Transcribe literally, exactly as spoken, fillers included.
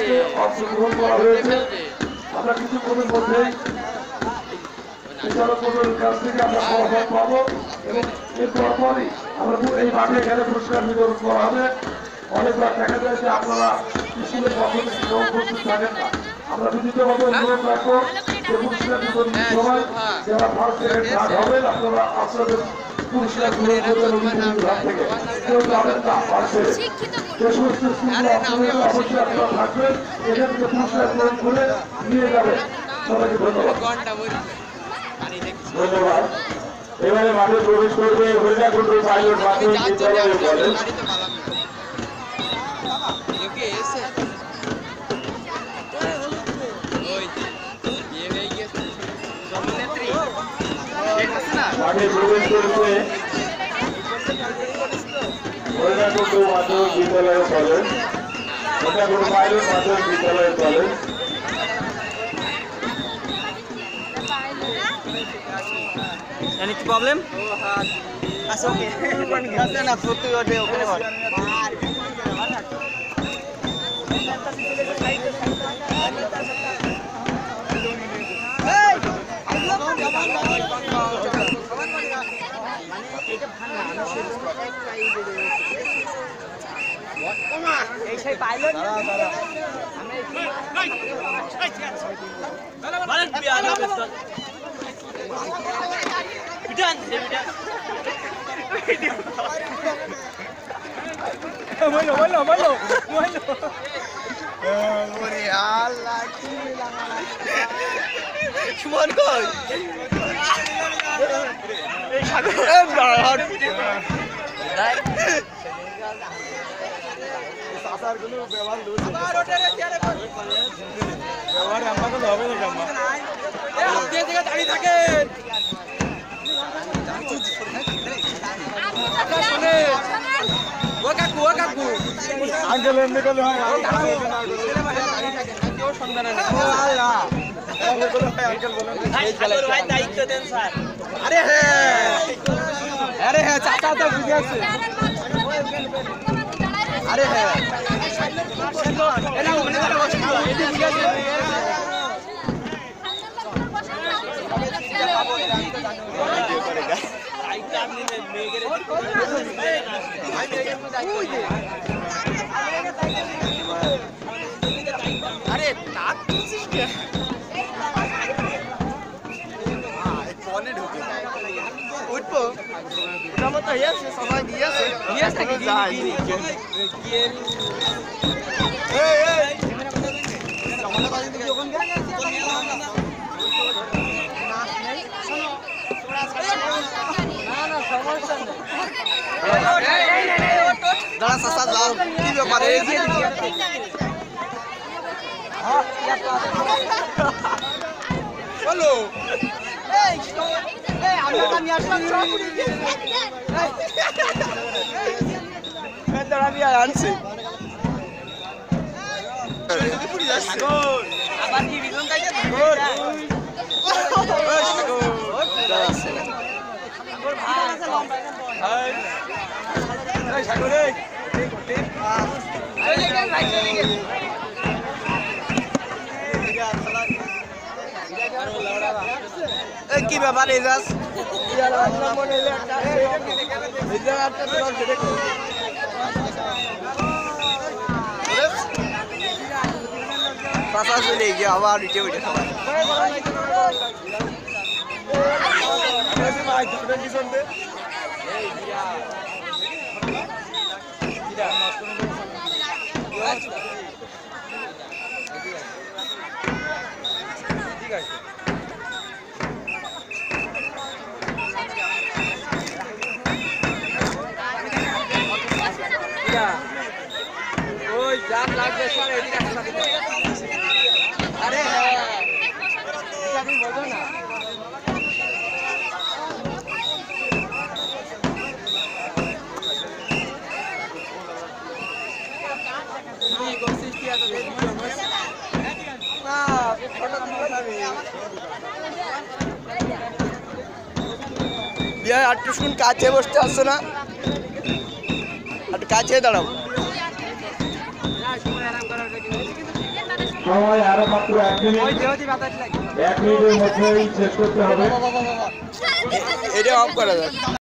মধ্যে অংশগ্রহণ করা হয়েছে। আমরা কিছুক্ষণের মধ্যেই বিচারক মণ্ডলীর কাছ থেকে আমরা ফলাফল পাবো এবং এর পরপরই আমরা এই মাঠে এখানে পুরস্কার বিতরণ করা হবে। অনেকবার দেখা যায় যে আপনারা স্কুলের পক্ষ থেকে কেউ উপস্থিত থাকেন না। আমরা বিনীতভাবে অনুরোধ রাখবো যে পুরস্কার বিতরণের সময় যারা ফার্স্ট সেকেন্ড থার্ড হবেন আপনারা আপনাদের পুরস্কার গ্রহণ করবেন অভিভাবক বিভাগ থেকে। কেউ যাবেন না পাশে যে সমস্ত স্কুলগুলো আপনাদের অবশ্যই আপনারা থাকবেন এখান থেকে পুরস্কার গ্রহণ করে নিয়ে যাবেন। সবাইকে ধন্যবাদ। ধন্যবাদ। এবারে মাঠে প্রবেশ করবে হরিণাকুণ্ড পাইলট মাধ্যমিক বিদ্যালয় কলেজ। মাঠে প্রবেশ করবে হরিণাকুণ্ড মাধ্যমিক বিদ্যালয় কলেজ, হরিণাকুণ্ড পাইলট মাধ্যমিক বিদ্যালয় college. Any problem? That's okay. That's enough food to your day. Okay, what? এই সেই pilot Bidan, bidan. Malo, malo, malo, malo. Oh, Allah, hilang. Cuman kau. Eh, kau em dah. Sasar gulu bewar lu. Bewar amma ko lobe na gamma. Eh, apne jagah dali thaken. Uncle and Nicole, अरे नाक क्या phone ढुके उठ पो उठा मत ये से समय दिया से दिया से कि ये ए ए सामने बाजू दिखे जोगन क्या ना ना समस्या नहीं दादा सस्ता जाओ की ব্যাপার এই হ্যালো এই এই আমরা তো নিয়ে আসলাম এই দাঁড়া আমি আনছি আবার কি বিজন তাইতে সাগর ওই সাগর ভাই আছে লম্বা এই এই সাগর এই এই দেখেন রাইট দিকে কি ব্যাপার এজাজ পাশা চলে গিয়ে আবার উঠে উঠে সবাই ঠিক আছে ওই জাম লাগবে সর এদিকে আসো আরে হ্যাঁ এটা কি মজা না কি কোশিশ কিয়া তো দে দিও বস না ফটো তুলে যাবে বিয়া আটটু শুন কাছে বসতে আসছো না একটু কাছে দাঁড়াও সময় আরো মাত্র এক মিনিট এক মিনিটের মধ্যেই শেষ করতে হবে। এটা অফ করা যাক।